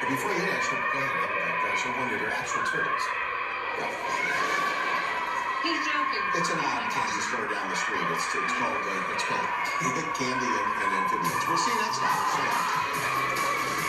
Before you actually go ahead, so when they're actual turtles. Yeah. He's joking. It's an odd candy store down the street. It's called Candy and Amphibians. We'll see you next time.